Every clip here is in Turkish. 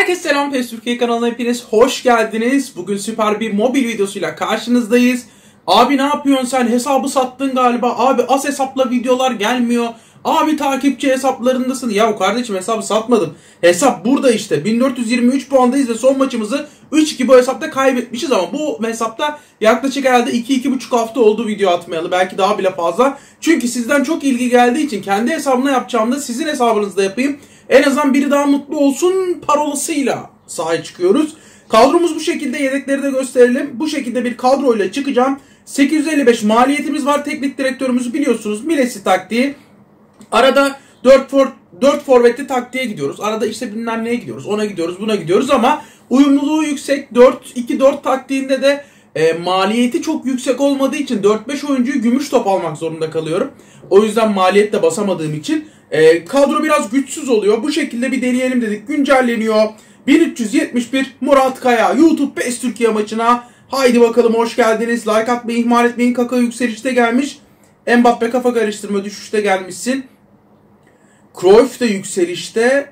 Herkese selam, PES Türkiye kanalına hepiniz hoş geldiniz. Bugün süper bir mobil videosuyla karşınızdayız. Abi ne yapıyorsun sen? Hesabı sattın galiba. Abi as hesapla videolar gelmiyor. Abi takipçi hesaplarındasın. Ya kardeşim hesabı satmadım. Hesap burada işte. 1423 puandayız ve son maçımızı 3-2 bu hesapta kaybetmişiz ama bu hesapta yaklaşık herhalde 2-2,5 hafta oldu video atmayalı. Belki daha bile fazla. Çünkü sizden çok ilgi geldiği için kendi hesabımda yapacağımda sizin hesabınızda yapayım. En azından biri daha mutlu olsun parolasıyla sahaya çıkıyoruz. Kadromuz bu şekilde, yedekleri de gösterelim. Bu şekilde bir kadroyla çıkacağım. 855 maliyetimiz var. Teknik direktörümüzü biliyorsunuz. Milesi taktiği. Arada 4 forvetli taktiğe gidiyoruz. Arada işte bilmem neye gidiyoruz. Ona gidiyoruz, buna gidiyoruz ama uyumluluğu yüksek. 4-2-4 taktiğinde de maliyeti çok yüksek olmadığı için 4-5 oyuncuyu gümüş top almak zorunda kalıyorum. O yüzden maliyetle basamadığım için kadro biraz güçsüz oluyor. Bu şekilde bir deneyelim dedik. Güncelleniyor. 1371 Murat Kaya YouTube PES Türkiye maçına. Haydi bakalım, hoş geldiniz. Like atmayı ihmal etmeyin. Kaka yükselişte gelmiş. Mbappe kafa karıştırma düşüşte gelmişsin. Cruyff de yükselişte.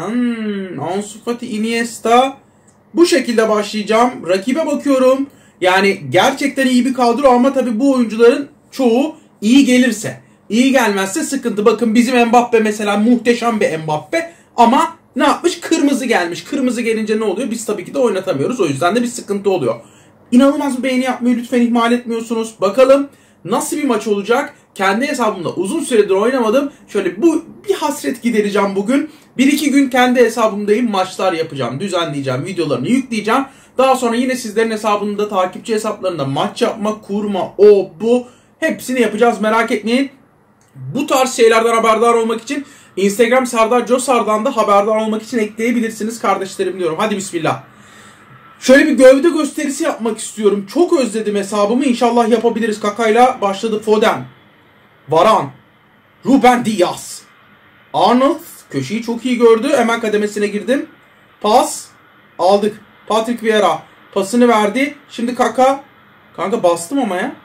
Ansu Fati, Iniesta. Bu şekilde başlayacağım. Rakibe bakıyorum. Yani gerçekten iyi bir kadro ama tabii bu oyuncuların çoğu iyi gelirse. İyi gelmezse sıkıntı. Bakın bizim Mbappe mesela muhteşem bir Mbappe ama ne yapmış? Kırmızı gelmiş. Kırmızı gelince ne oluyor? Biz tabii ki de oynatamıyoruz. O yüzden de bir sıkıntı oluyor. İnanılmaz bir beğeni yapmayı lütfen ihmal etmiyorsunuz. Bakalım nasıl bir maç olacak? Kendi hesabımda uzun süredir oynamadım. Şöyle bir hasret gidereceğim bugün. 1-2 gün kendi hesabımdayım. Maçlar yapacağım. Düzenleyeceğim. Videolarını yükleyeceğim. Daha sonra yine sizlerin hesabında, takipçi hesaplarında maç yapma, kurma, bu hepsini yapacağız. Merak etmeyin. Bu tarz şeylerden haberdar olmak için Instagram Serdar Cosar'dan da haberdar olmak için ekleyebilirsiniz kardeşlerim diyorum. Hadi bismillah. Şöyle bir gövde gösterisi yapmak istiyorum. Çok özledim hesabımı. İnşallah yapabiliriz. Kaka'yla başladı. Foden, Varane, Ruben Dias, Arnold köşeyi çok iyi gördü. Hemen kademesine girdim. Pas aldık. Patrick Vieira pasını verdi. Şimdi Kaka. Kanka bastım ama ya.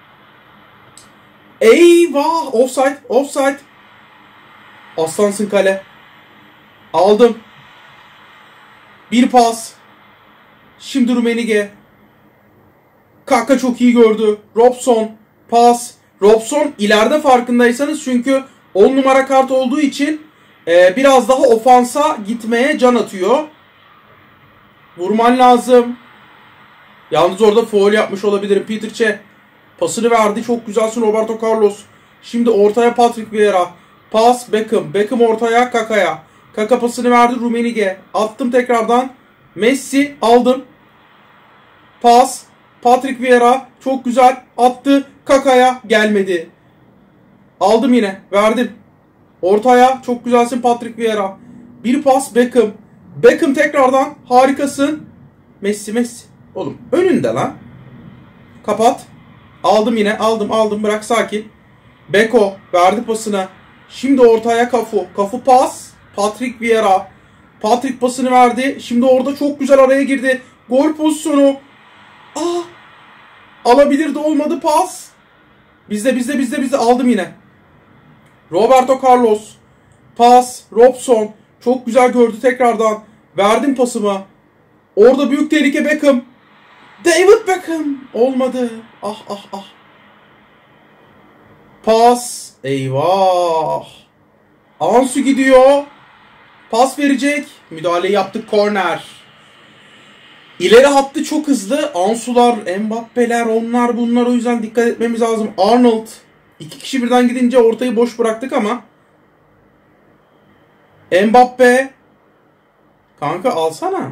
Eyvah! Offside, offside. Aslansın kale. Aldım. Bir pas. Şimdi Rummenigge. Kaka çok iyi gördü. Robson. Pas. Robson ileride farkındaysanız çünkü 10 numara kart olduğu için biraz daha ofansa gitmeye can atıyor. Vurman lazım. Yalnız orada faul yapmış olabilirim. Peter Cech pasını verdi. Çok güzelsin Roberto Carlos. Şimdi ortaya Patrick Vieira. Pas Beckham. Beckham ortaya Kaka'ya. Kaka pasını verdi Rummenigge. Attım tekrardan. Messi aldım. Pas. Patrick Vieira. Çok güzel. Attı. Kaka'ya gelmedi. Aldım yine. Verdim. Ortaya. Çok güzelsin Patrick Vieira. Bir pas Beckham. Beckham tekrardan. Harikasın. Messi. Oğlum önünde lan. Kapat. Aldım yine. Aldım. Bırak sakin. Beko verdi pasını. Şimdi ortaya Cafu. Cafu pas. Patrick Vieira. Patrick pasını verdi. Şimdi orada çok güzel araya girdi. Gol pozisyonu. Alabilirdi, olmadı pas. Bizde. Aldım yine. Roberto Carlos. Pas. Robson. Çok güzel gördü tekrardan. Verdim pasımı. Orada büyük tehlike Beckham. David Beckham. Olmadı. Ah. Pas. Eyvah. Ansu gidiyor. Pas verecek. Müdahale yaptık. Korner. İleri hattı çok hızlı. Ansular, Mbappe'ler, onlar bunlar, o yüzden dikkat etmemiz lazım. Arnold. 2 kişi birden gidince ortayı boş bıraktık ama. Mbappe. Kanka alsana.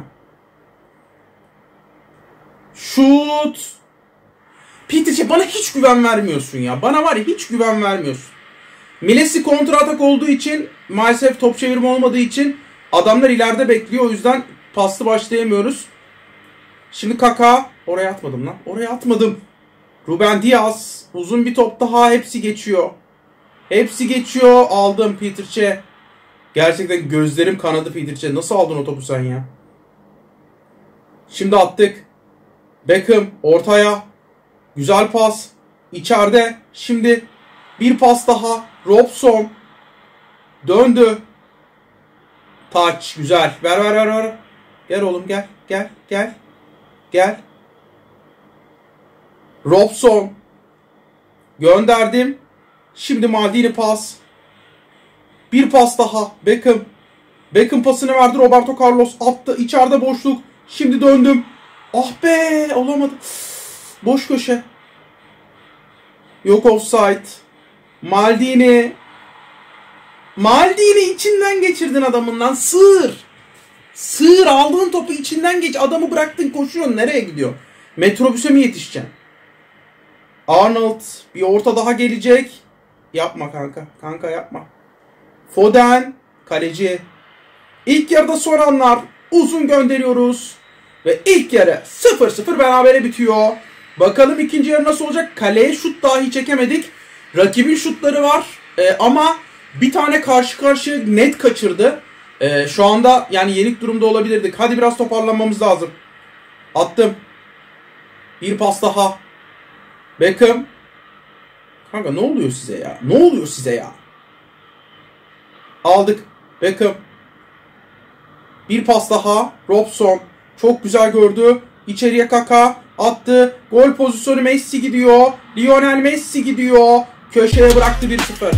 Şut. Peter Cech, bana hiç güven vermiyorsun ya. Bana var ya, hiç güven vermiyorsun. Milesi kontra atak olduğu için, maalesef top çevirme olmadığı için adamlar ileride bekliyor. O yüzden paslı başlayamıyoruz. Şimdi Kaka. Oraya atmadım lan. Oraya atmadım. Ruben Dias. Uzun bir top daha. Hepsi geçiyor. Aldım Peter Cech. Gerçekten gözlerim kanadı Peter Cech. Nasıl aldın o topu sen ya? Şimdi attık. Beckham ortaya. Güzel pas. İçeride. Şimdi bir pas daha. Robson. Döndü. Taç. Güzel. Ver. Gel oğlum gel. Gel. Gel. Gel. Robson. Gönderdim. Şimdi Maldini pas. Bir pas daha. Beckham. Beckham pasını verdi. Roberto Carlos attı. İçeride boşluk. Şimdi döndüm. Ah be, olamadı. Boş köşe. Yok offside. Maldini. Maldini içinden geçirdin adamından. Sığır. Sığır, aldığın topu içinden geç. Adamı bıraktın, koşuyorsun. Nereye gidiyor? Metrobüse mi yetişeceksin? Arnold. Bir orta daha gelecek. Yapma kanka. Kanka yapma. Foden. Kaleci. İlk yarıda son anlar. Uzun gönderiyoruz. Ve ilk yarı 0-0 berabere bitiyor. Bakalım ikinci yarı nasıl olacak? Kaleye şut dahi çekemedik. Rakibin şutları var. Ama bir tane karşı karşıya net kaçırdı. Şu anda yani yenik durumda olabilirdik. Hadi biraz toparlanmamız lazım. Attım. Bir pas daha. Beckham. Kanka ne oluyor size ya? Ne oluyor size ya? Aldık. Beckham. Bir pas daha. Robson. Çok güzel gördü. İçeriye Kaka attı. Gol pozisyonu Messi gidiyor. Lionel Messi gidiyor. Köşeye bıraktı 1-0.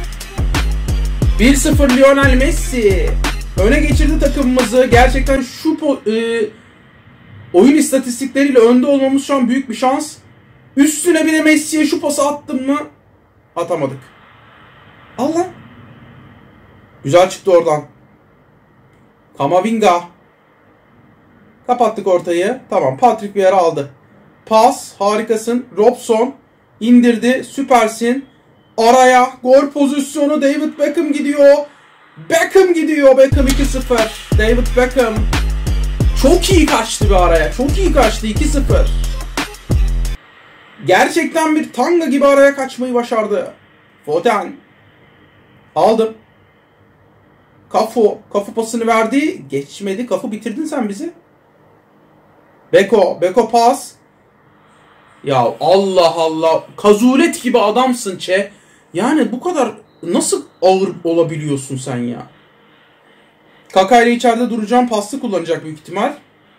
1-0 Lionel Messi. Öne geçirdi takımımızı. Gerçekten şu oyun istatistikleriyle önde olmamız şu an büyük bir şans. Üstüne bir de Messi'ye şu pası attım mı? Atamadık. Allah. Güzel çıktı oradan. Kamavinga. Kapattık ortayı. Tamam, Patrick Vieira aldı. Pas. Harikasın. Robson. İndirdi. Süpersin. Araya. Gol pozisyonu. David Beckham gidiyor. Beckham gidiyor. Beckham 2-0. David Beckham. Çok iyi kaçtı bir araya. Çok iyi kaçtı. 2-0. Gerçekten bir tanga gibi araya kaçmayı başardı. Foden. Aldım. Cafu. Cafu pasını verdi. Geçmedi. Cafu, bitirdin sen bizi. Beko. Beko pas. Ya Allah Allah. Kazulet gibi adamsın Çe. Yani bu kadar nasıl ağır olabiliyorsun sen ya? Kaka ile içeride duracağım. Paslı kullanacak büyük ihtimal.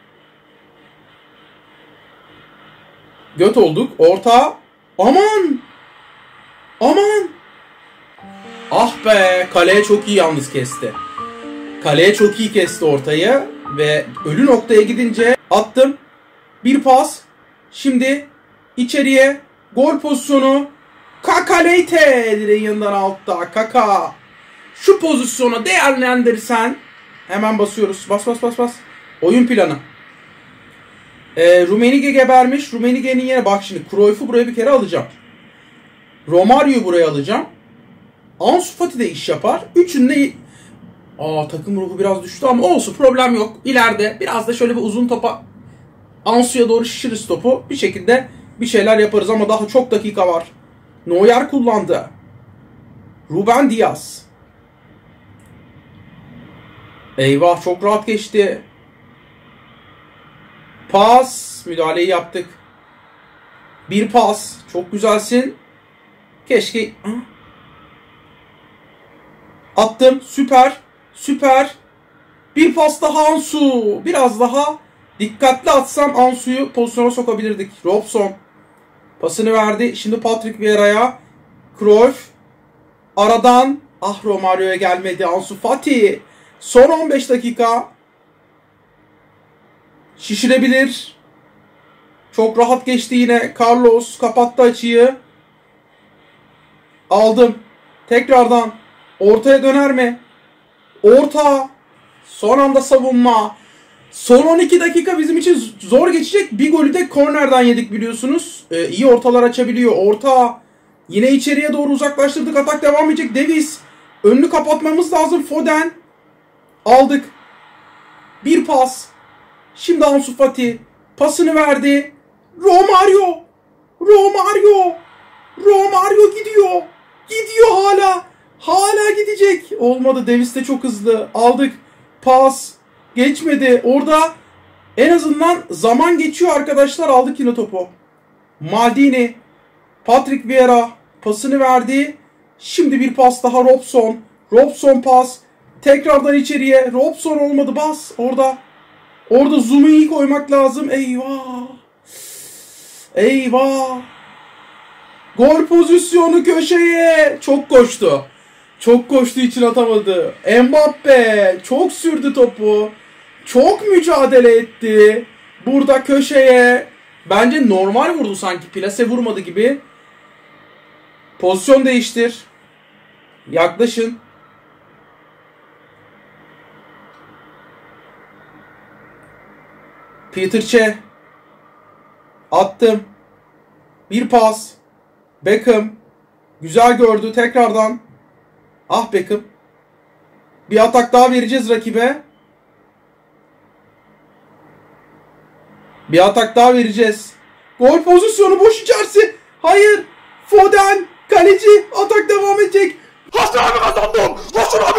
Göt olduk. Orta. Aman. Aman. Ah be. Kaleye çok iyi yalnız kesti. Kaleye çok iyi kesti ortayı. Ve ölü noktaya gidince attım. Bir pas. Şimdi içeriye. Gol pozisyonu. Kaka Leite. Direğin yanından altta. Kaka. Şu pozisyonu değerlendirirsen. Hemen basıyoruz. Bas bas bas bas. Oyun planı. Rummenigge gebermiş. Rummenigge'nin yerine bak şimdi. Cruyff'u buraya bir kere alacağım. Romario'yu buraya alacağım. Ansu Fati de iş yapar. Üçünde takım ruhu biraz düştü ama olsun, problem yok. İleride biraz da şöyle bir uzun topa Ansu'ya doğru şişiririz topu. Bir şekilde bir şeyler yaparız ama daha çok dakika var. Neuer kullandı. Ruben Dias. Eyvah, çok rahat geçti. Pas. Müdahaleyi yaptık. Bir pas. Çok güzelsin. Keşke... Attım. Süper. Süper. Bir pas daha Ansu. Biraz daha dikkatli atsam Ansu'yu pozisyona sokabilirdik. Robson. Pasını verdi. Şimdi Patrick Vieira'ya. Cruyff. Aradan. Romario'ya gelmedi. Ansu Fati. Son 15 dakika. Şişirebilir. Çok rahat geçti yine. Carlos kapattı açıyı. Aldım. Tekrardan. Ortaya döner mi? Orta. Son anda savunma. Son 12 dakika bizim için zor geçecek. Bir golü de kornerden yedik biliyorsunuz. İyi ortalar açabiliyor. Orta. Yine içeriye doğru uzaklaştırdık. Atak devam edecek. Davis. Önünü kapatmamız lazım. Foden. Aldık. Bir pas. Şimdi Ansu Fati. Pasını verdi. Romario. Romario. Romario gidiyor. Gidiyor hala. Hala gidecek. Olmadı. Davis de çok hızlı. Aldık. Pas. Geçmedi. Orada en azından zaman geçiyor arkadaşlar. Aldık yine topu. Maldini. Patrick Vieira. Pasını verdi. Şimdi bir pas daha Robson. Robson pas. Tekrardan içeriye. Robson olmadı. Bas. Orada. Orada zoom'u iyi koymak lazım. Eyvah. Eyvah. Gol pozisyonu köşeye. Çok koştu. Çok koştuğu için atamadı. Mbappe çok sürdü topu. Çok mücadele etti. Burada köşeye. Bence normal vurdu sanki. Plase vurmadı gibi. Pozisyon değiştir. Yaklaşın. Peter Cech. Attım. Bir pas. Beckham. Güzel gördü tekrardan. Ah Beckham. Bir atak daha vereceğiz rakibe. Bir atak daha vereceğiz. Gol pozisyonu boş içerisi. Hayır. Foden. Kaleci. Atak devam edecek. Hasan abi kazandım. Hasan abi